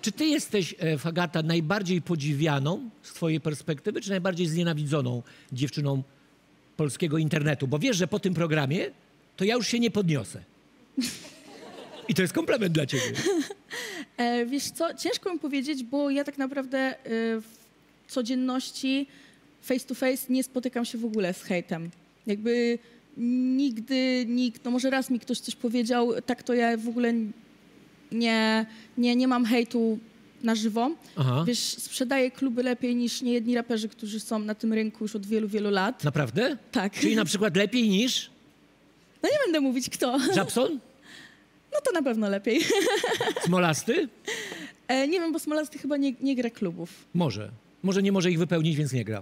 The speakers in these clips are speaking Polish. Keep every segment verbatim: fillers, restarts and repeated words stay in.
czy ty jesteś, e, Fagata, najbardziej podziwianą z twojej perspektywy, czy najbardziej znienawidzoną dziewczyną polskiego internetu? Bo wiesz, że po tym programie to ja już się nie podniosę. I to jest komplement dla ciebie. E, wiesz co, ciężko mi powiedzieć, bo ja tak naprawdę e, w codzienności face to face nie spotykam się w ogóle z hejtem. Jakby nigdy nikt, no może raz mi ktoś coś powiedział, tak to ja w ogóle nie, nie, nie mam hejtu na żywo. Aha. Wiesz, sprzedaję kluby lepiej niż niejedni raperzy, którzy są na tym rynku już od wielu, wielu lat. Naprawdę? Tak. Czyli na przykład lepiej niż No nie będę mówić kto. Żabson? No to na pewno lepiej. Smolasty? E, nie wiem, bo Smolasty chyba nie, nie gra klubów. Może. Może nie może ich wypełnić, więc nie gra.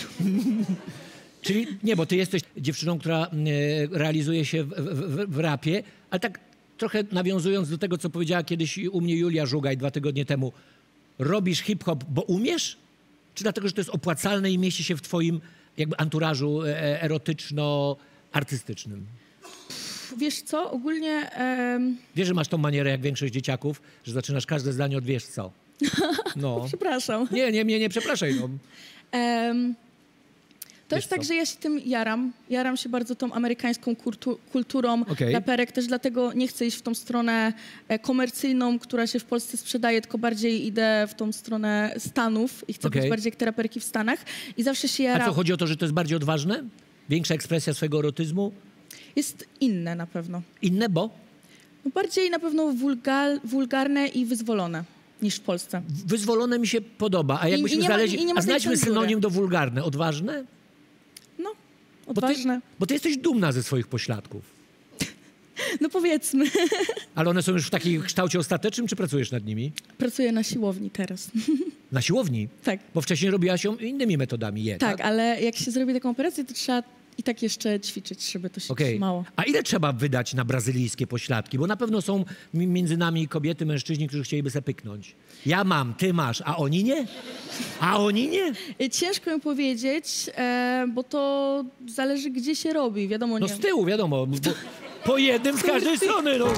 Czyli nie, bo ty jesteś dziewczyną, która e, realizuje się w, w, w rapie, ale tak trochę nawiązując do tego, co powiedziała kiedyś u mnie Julia Żugaj dwa tygodnie temu. Robisz hip-hop, bo umiesz? Czy dlatego, że to jest opłacalne i mieści się w twoim jakby anturażu e, erotyczno-artystycznym? Wiesz co, ogólnie... Em... Wiesz, że masz tą manierę, jak większość dzieciaków, że zaczynasz każde zdanie od wiesz co. No. Przepraszam. Nie, nie, nie, nie przepraszaj. No. Um, to Wiesz jest tak, co? że ja się tym jaram. Jaram się bardzo tą amerykańską kultu kulturą Okej. raperek. Też dlatego nie chcę iść w tą stronę e, komercyjną, która się w Polsce sprzedaje, tylko bardziej idę w tą stronę Stanów i chcę Okej. być bardziej jak te raperki w Stanach. I zawsze się A jaram. co, chodzi o to, że to jest bardziej odważne? Większa ekspresja swojego erotyzmu? Jest inne na pewno. Inne, bo? No bardziej na pewno wulgal, wulgarne i wyzwolone niż w Polsce. Wyzwolone mi się podoba. A jakbyśmy i nie ma- znaleźli... i nie ma A tej znajdźmy cenzury. synonim do wulgarne. Odważne? No, Bo ty, odważne. bo ty jesteś dumna ze swoich pośladków. No powiedzmy. Ale one są już w takim kształcie ostatecznym, czy pracujesz nad nimi? Pracuję na siłowni teraz. Na siłowni? Tak. Bo wcześniej robiłaś ją innymi metodami. Je, Tak, tak? ale jak się zrobi taką operację, to trzeba i tak jeszcze ćwiczyć, żeby to się Okej. trzymało. A ile trzeba wydać na brazylijskie pośladki? Bo na pewno są mi- między nami kobiety, mężczyźni, którzy chcieliby sobie pyknąć. Ja mam, ty masz, a oni nie? A oni nie? Y, Ciężko mi powiedzieć, e, bo to zależy, gdzie się robi. Wiadomo, No nie. z tyłu, wiadomo. Bo, po jednym z każdej strony, no.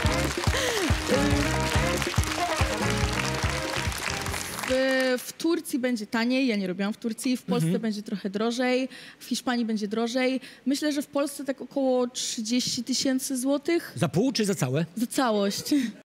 W, w Turcji będzie taniej, ja nie robiłam w Turcji, w Polsce Mhm. będzie trochę drożej, w Hiszpanii będzie drożej. Myślę, że w Polsce tak około trzydzieści tysięcy złotych Za pół czy za całe? za całość.